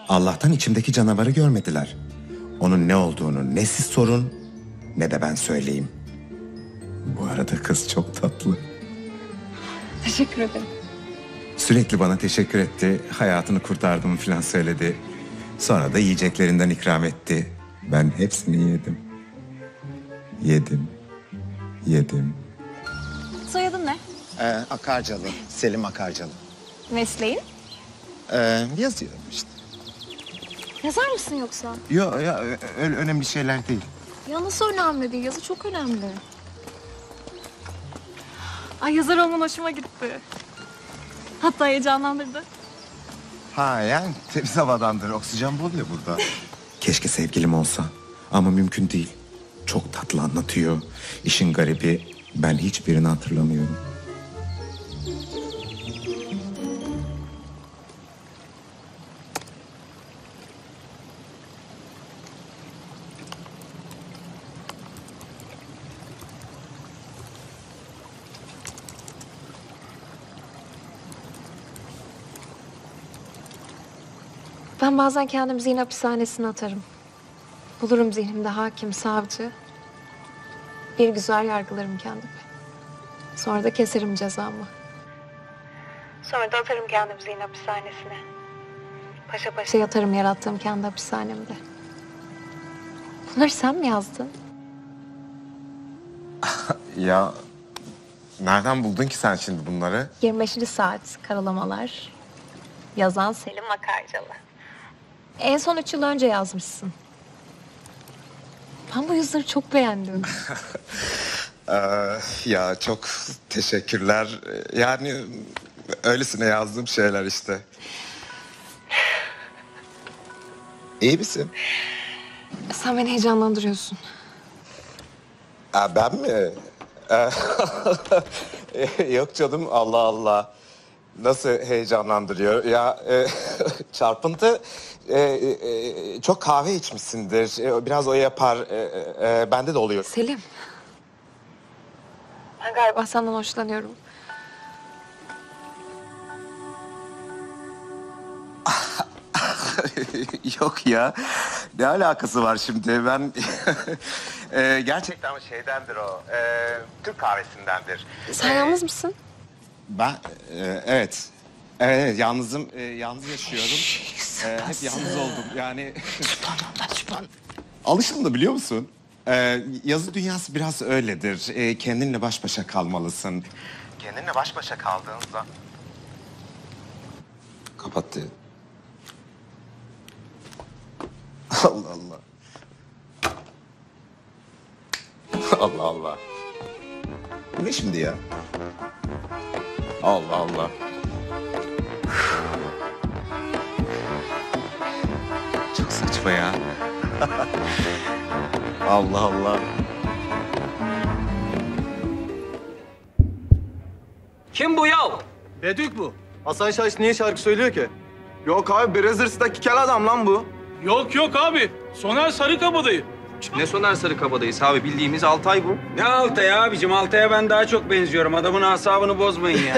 Allah'tan içimdeki canavarı görmediler. Onun ne olduğunu ne siz sorun ne de ben söyleyeyim. Bu arada kız çok tatlı. Teşekkür ederim. Sürekli bana teşekkür etti. Hayatını kurtardım falan söyledi. Sonra da yiyeceklerinden ikram etti. Ben hepsini yedim. Yedim. Soyadın ne? Akarcalı. Selim Akarcalı. Mesleğin? Yazıyorum işte. Yazar mısın yoksa? Yok ya öyle önemli şeyler değil. Ya nasıl önemli değil? Yazı çok önemli. Ay yazar olman hoşuma gitti. Hatta heyecanlandırdı. Ha yani temiz havadandır. Oksijen bol ya burada. Keşke sevgilim olsa. Ama mümkün değil. Çok tatlı anlatıyor. İşin garibi ben hiçbirini hatırlamıyorum. Ben bazen kendimi zihin hapishanesine atarım. Bulurum zihnimde hakim, savcı. Bir güzel yargılarım kendimi. Sonra da keserim cezamı. Sonra da atarım kendimi zihin hapishanesine. Paşa paşa yatarım yarattığım kendi hapishanemde. Bunları sen mi yazdın? Ya nereden buldun ki sen şimdi bunları? 25. saat karalamalar. Yazan Selim Akarcalı. En son 3 yıl önce yazmışsın. Ben bu yazıları çok beğendim. Ya çok teşekkürler. Yani öylesine yazdığım şeyler işte. İyi misin? Sen beni heyecanlandırıyorsun. Ben mi? Yok canım Allah Allah. Nasıl heyecanlandırıyor? Ya çarpıntı çok kahve içmişsindir. Biraz o yapar. Bende de oluyor. Selim. Ben galiba senden hoşlanıyorum. Yok ya. Ne alakası var şimdi? Ben gerçekten şeydendir o. Türk kahvesindendir. Sen yalnız mısın? Ben evet. Evet yalnızım. Yalnız yaşıyorum. Hep yalnız oldum. Yani Sübhan. alıştım da biliyor musun? Yazı dünyası biraz öyledir. Kendinle baş başa kalmalısın. Kendinle baş başa kaldığında... Kapattı. Allah Allah. Allah Allah. Bu ne şimdi ya? Allah Allah. Çok saçma ya. Allah Allah. Kim bu yav? Bedük bu. Hasan Şaş niye şarkı söylüyor ki? Yok abi Brazzers'taki kel adam lan bu. Yok yok abi. Soner Sarıkabadayı. Ne Soner Sarıkabadayıs abi, bildiğimiz Altay bu. Ne Altay abicim? Altay'a ben daha çok benziyorum. Adamın asabını bozmayın ya.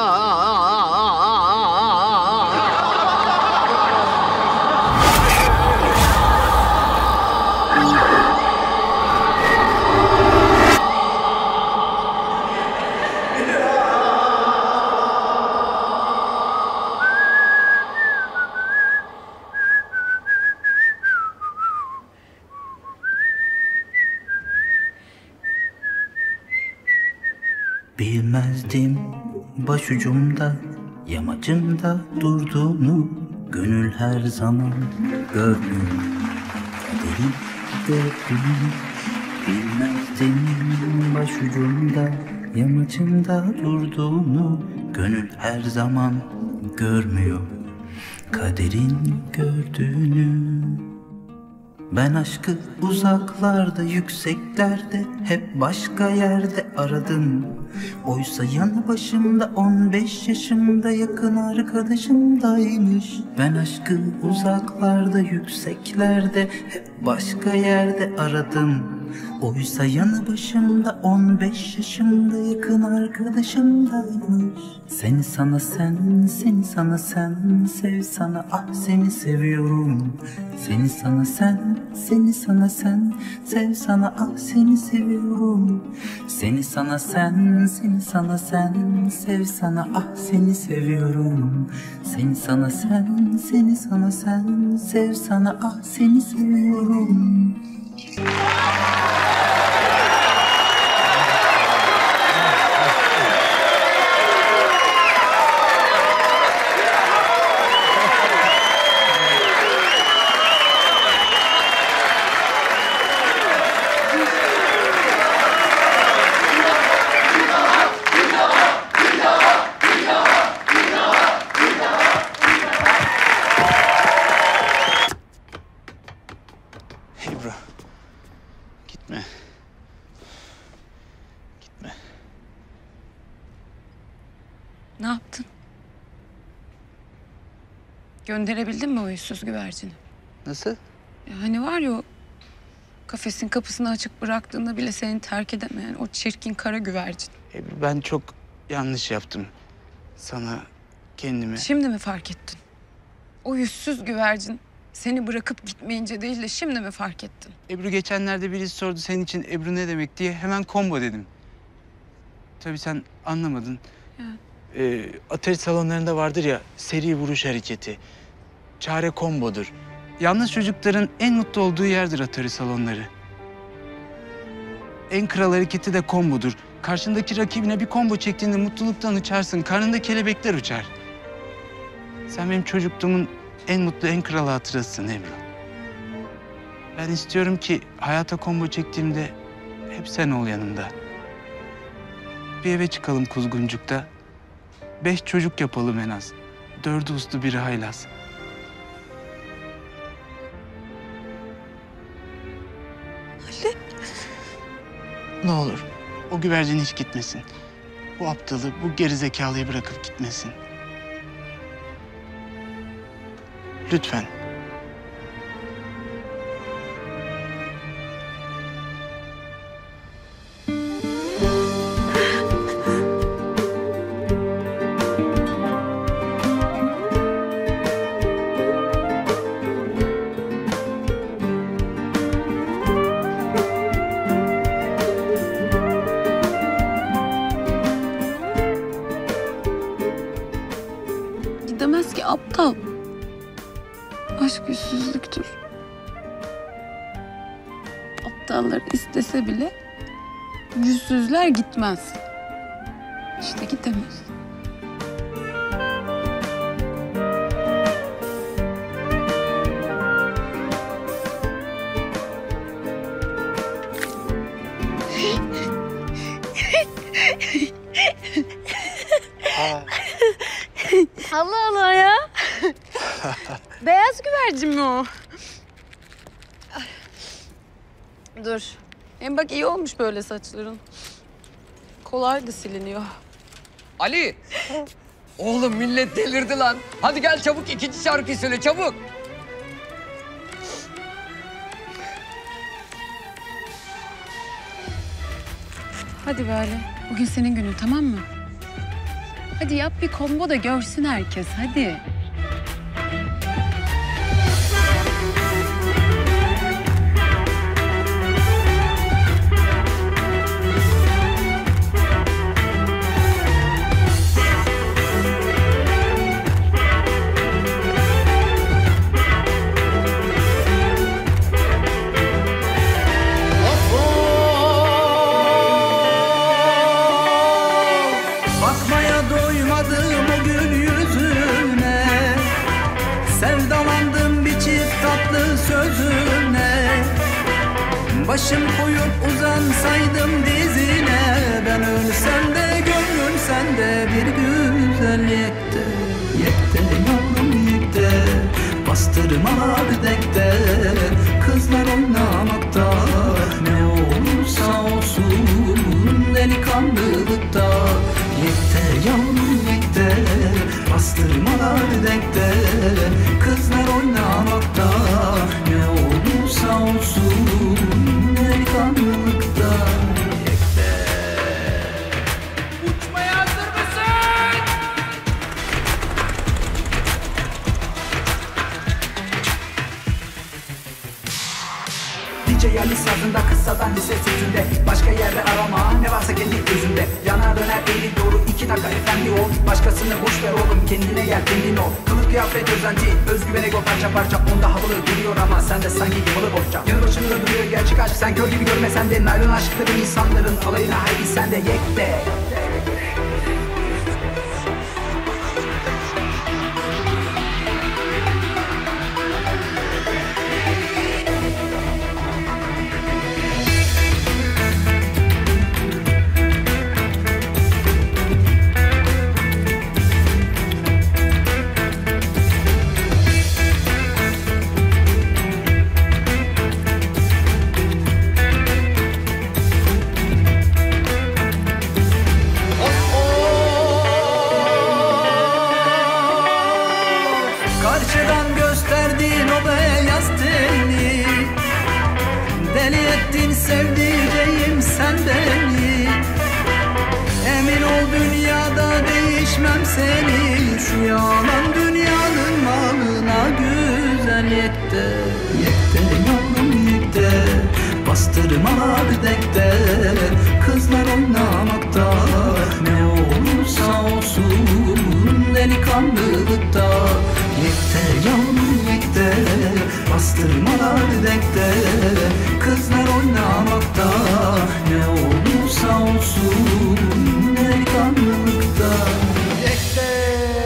Bilmezdim başucumda, yamacımda durduğunu, gönül her zaman gördüm, kaderim gördüm. Bilmezdim başucumda, yamacımda durduğunu, gönül her zaman görmüyor, kaderin gördüğünü. Ben aşkı uzaklarda, yükseklerde, hep başka yerde aradım. Oysa yanı başımda 15 yaşımda yakın arkadaşımdaymış. Ben aşkı uzaklarda, yükseklerde, hep başka yerde aradım. Oysa yanı başımda 15 yaşında yakın arkadaşımdaymış. Seni sana sen, seni sana sen, sev sana ah seni seviyorum. Seni sana sen, seni sana sen, sev sana ah seni seviyorum. Seni sana sen, seni sana sen, sev sana ah seni seviyorum. Seni sana sen, seni sana sen, sev sana ah seni seviyorum. Ebru. Gitme. Gitme. Ne yaptın? Gönderebildin mi o yüzsüz güvercini? Nasıl? Hani var ya o kafesin kapısını açık bıraktığında bile seni terk edemeyen o çirkin kara güvercin. Ebru ben çok yanlış yaptım. Sana kendimi... Şimdi mi fark ettin? O yüzsüz güvercin seni bırakıp gitmeyince değil de şimdi mi fark ettin? Ebru geçenlerde birisi sordu senin için Ebru ne demek diye hemen combo dedim. Tabii sen anlamadın. Atari salonlarında vardır ya seri vuruş hareketi. Çare kombodur. Yalnız çocukların en mutlu olduğu yerdir Atari salonları. En kral hareketi de kombodur. Karşındaki rakibine bir combo çektiğinde mutluluktan uçarsın. Karnında kelebekler uçar. Sen benim çocukluğumun en mutlu, en kral hatırasısın Ebru. Ben istiyorum ki hayata combo çektiğimde hep sen ol yanımda. Bir eve çıkalım Kuzguncuk'ta. 5 çocuk yapalım en az. 4'ü uslu, biri haylaz. Ali. Ne olur o güvercin hiç gitmesin. Bu aptalı, bu gerizekalıyı bırakıp gitmesin. Lütfen. Gidemez ki aptal. Aşk yüzsüzlüktür. Aptallar istese bile yüzsüzler gitmez. İşte gidemez. Allah Allah ya. Beyaz güvercin mi o? Dur. Hem bak iyi olmuş böyle saçların. Kolay da siliniyor. Ali! Oğlum millet delirdi lan. Hadi gel çabuk ikinci şarkıyı söyle çabuk. Hadi be Ali. Bugün senin günün tamam mı? Hadi yap bir combo da görsün herkes hadi. Bakmaya doymadım o gül yüzüne, sevdalandım bir çift tatlı sözüne. Başım koyup uzansaydım dizine, ben ölsem de gönlüm sende bir güzel yekte. Yekte yavrum yekte, bastırma dekte, kızlar oynamakta, ne olursa olsun delikanlılıkta. Yekte yavrum yekte, bastırmalar denkte, kızlar oynamakta, ne olursa olsun delikanlılıkta. Türkçe yerli sazında, kıssadan lise sözünde. Başka yerde arama, ne varsa kendi gözünde. Yana döner eli doğru, 2 dakika efendi ol. Başkasını boş ver oğlum, kendine gel, kendin ol. Kılık kıyafet özenti, özgüven ego parça parça. Onda havalı geliyor ama sen de sanki yamalı bohça. Yanı başında duruyor gerçek aşk, sen kör gibi görmesen de. Naylon aşkları insanların alayına, haydi sen de yekte. Karşıdan gösterdiğin o beyaz teni, deli ettin sevdiceğim sen beni. Emin ol dünyada değişmem seni, şu yalan dünyanın malına güzel yekte. Yekte yavrum yekte, bastırma dekte. Kızlar oynamakta, ne olursa olsun delikanlılıkta. Yekte yavrum yekte, bastırmalar dekte. Kızlar oynamakta, ne olursa olsun delikanlılıkta. Yekte.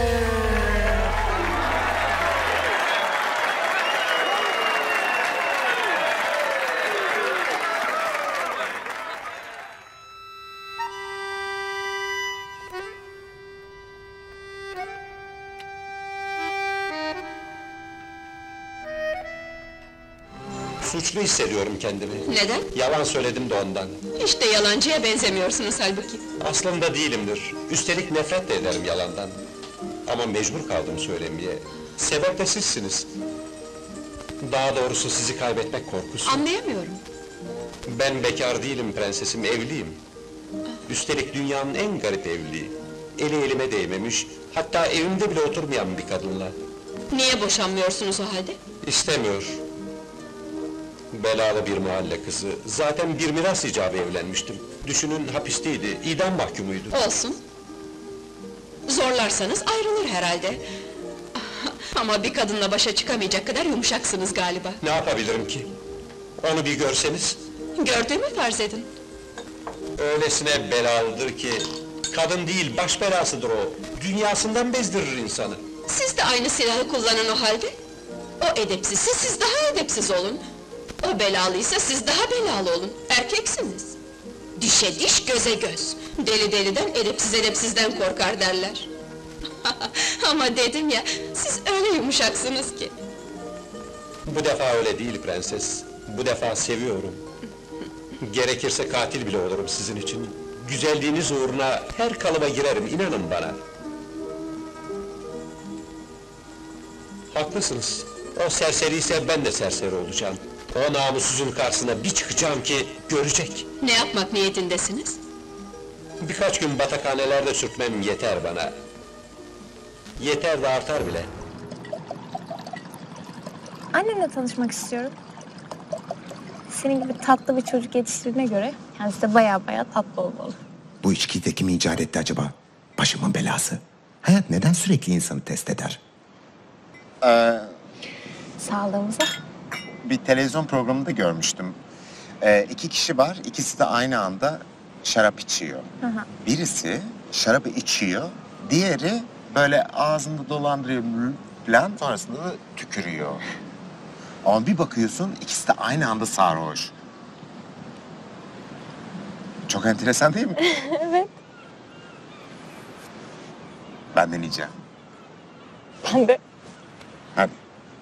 Suçlu hissediyorum kendimi. Neden? Yalan söyledim de ondan. İşte yalancıya benzemiyorsunuz halbuki. Aslında değilimdir. Üstelik nefret de ederim yalandan. Ama mecbur kaldım söylemeye. Sebep de sizsiniz. Daha doğrusu sizi kaybetmek korkusu. Anlayamıyorum. Ben bekar değilim prensesim, evliyim. Üstelik dünyanın en garip evliliği. Eli elime değmemiş, hatta evimde bile oturmayan bir kadınla. Niye boşanmıyorsunuz o halde? İstemiyor. Belalı bir mahalle kızı. Zaten bir miras icabı evlenmiştim. Düşünün hapisteydi, idam mahkumuydu. Olsun. Zorlarsanız ayrılır herhalde. Ama bir kadınla başa çıkamayacak kadar yumuşaksınız galiba. Ne yapabilirim ki? Onu bir görseniz. Gördüğümü farz edin. Öylesine belalıdır ki... Kadın değil, baş belasıdır o. Dünyasından bezdirir insanı. Siz de aynı silahı kullanın o halde. O edepsizse siz daha edepsiz olun. O belalıysa siz daha belalı olun. Erkeksiniz. Dişe diş, göze göz. Deli deliden, edepsiz edepsizden korkar derler. Ama dedim ya, siz öyle yumuşaksınız ki. Bu defa öyle değil prenses. Bu defa seviyorum. Gerekirse katil bile olurum sizin için. Güzelliğiniz uğruna her kalıba girerim, inanın bana. Haklısınız. O serseriyse ben de serseri olacağım. O namussuzun karşısına bir çıkacağım ki görecek. Ne yapmak niyetindesiniz? Birkaç gün batakhanelerde sürtmem yeter bana. Yeter de artar bile. Annemle tanışmak istiyorum. Senin gibi tatlı bir çocuk yetiştirdiğine göre kendisi de baya tatlı olmalı. Bu içkiyi de kim icat etti acaba? Başımın belası. Hayat neden sürekli insanı test eder? Sağlığımıza. Bir televizyon programında görmüştüm. 2 kişi var, ikisi de aynı anda şarap içiyor. Hı. Birisi şarabı içiyor, diğeri böyle ağzında dolandırıyor falan, sonrasında da tükürüyor. Ama bir bakıyorsun, ikisi de aynı anda sarhoş. Çok enteresan değil mi? Evet. Ben deneyeceğim. Ben de. Hadi.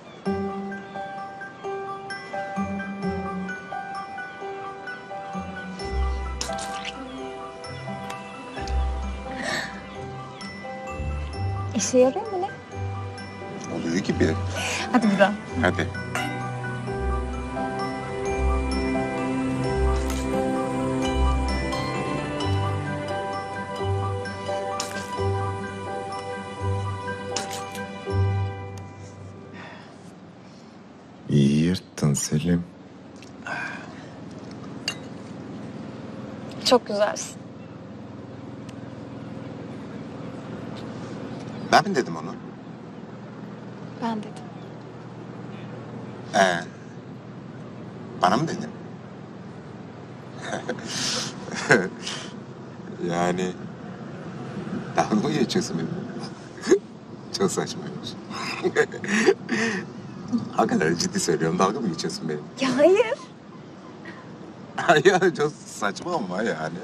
İşe yarıyor mu ne? Oluyor gibi. Hadi buradan. Hadi. İyi yırttın Selim. Çok güzelsin. Ben mi dedim onu? Ben dedim. Bana mı dedin? Yani dalga mı geçiyorsun benimle? Çok saçmaymış. Hakikaten ciddi söylüyorum, dalga mı geçiyorsun benimle? Ya hayır. Ya çok saçma ama yani.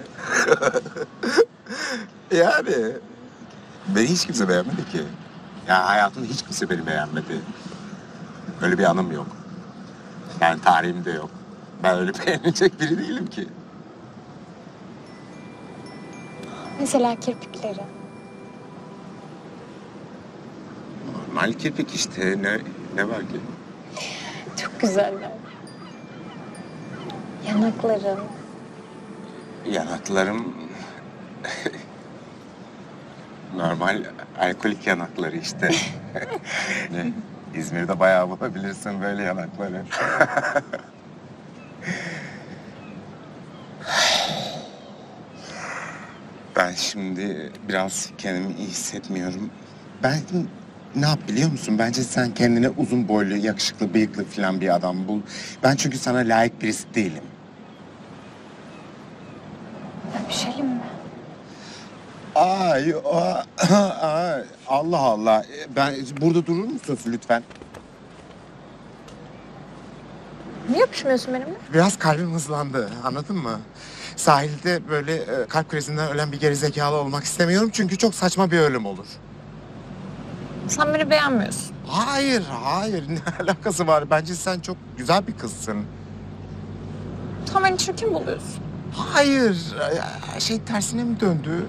Yani beni hiç kimse beğenmedi ki. Ya hayatımda hiç kimse beni beğenmedi. Öyle bir anım yok. Yani tarihimde yok. Ben öyle beğenilecek biri değilim ki. Mesela kirpikleri. Normal kirpik işte. Ne var ki? Çok güzeller. Yanakların. Yanaklarım... Normal alkolik yanakları işte. Ne? İzmir'de bayağı bulabilirsin böyle yanakları. Ben şimdi biraz kendimi iyi hissetmiyorum. Ben ne yap biliyor musun? Bence sen kendine uzun boylu, yakışıklı, bıyıklı falan bir adam bul. Ben çünkü sana layık birisi değilim. Öpüşelim mi? Ay, Allah Allah. Ben burada durur musunuz lütfen? Niye öpüşmüyorsun benimle? Biraz kalbim hızlandı, anladın mı? Sahilde böyle kalp krizinden ölen bir gerizekalı olmak istemiyorum çünkü çok saçma bir ölüm olur. Sen beni beğenmiyorsun. Hayır. Ne alakası var? Bence sen çok güzel bir kızsın. Sen beni çirkin buluyorsun. Hayır. Şey tersine mi döndü?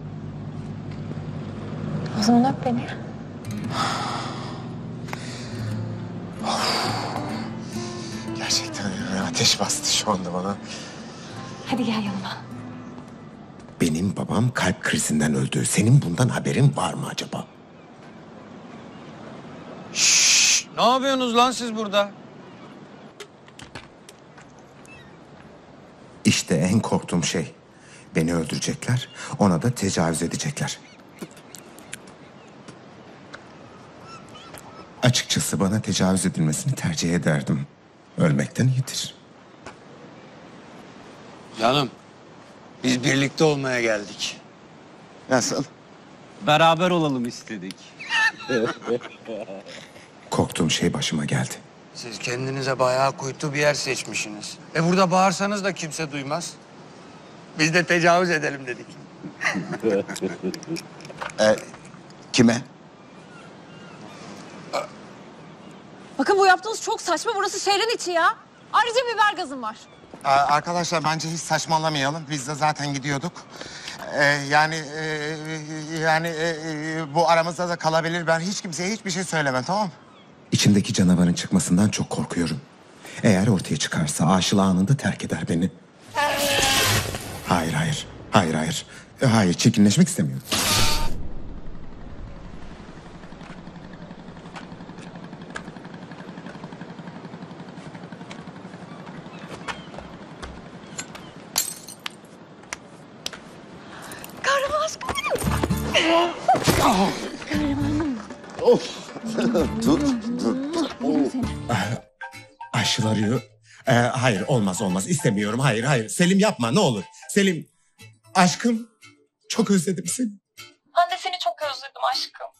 O zaman öp beni. Gerçekten ateş bastı şu anda bana. Hadi gel yanıma. Benim babam kalp krizinden öldü. Senin bundan haberin var mı acaba? Ne yapıyorsunuz lan siz burada? İşte en korktuğum şey. Beni öldürecekler, ona da tecavüz edecekler. Açıkçası bana tecavüz edilmesini tercih ederdim. Ölmekten iyidir. Canım, biz birlikte olmaya geldik. Nasıl? Beraber olalım istedik. Korktuğum şey başıma geldi. Siz kendinize bayağı kuytu bir yer seçmişsiniz. Burada bağırsanız da kimse duymaz. Biz de tecavüz edelim dedik. Kime? Bakın bu yaptığınız çok saçma. Burası şehrin içi ya. Ayrıca biber gazım var. Arkadaşlar bence hiç saçmalamayalım. Biz de zaten gidiyorduk. Bu aramızda da kalabilir. Ben hiç kimseye hiçbir şey söylemem, tamam mı? İçimdeki canavarın çıkmasından çok korkuyorum. Eğer ortaya çıkarsa Aşıl anında terk eder beni. Hayır. Hayır, çirkinleşmek istemiyorum. Kahraman aşkım benim. Kahramanım. Dur. Aşıl arıyor. Hayır, olmaz. İstemiyorum. Hayır. Selim yapma, ne olur. Selim, aşkım. Çok özledim seni. Ben de seni çok özledim aşkım.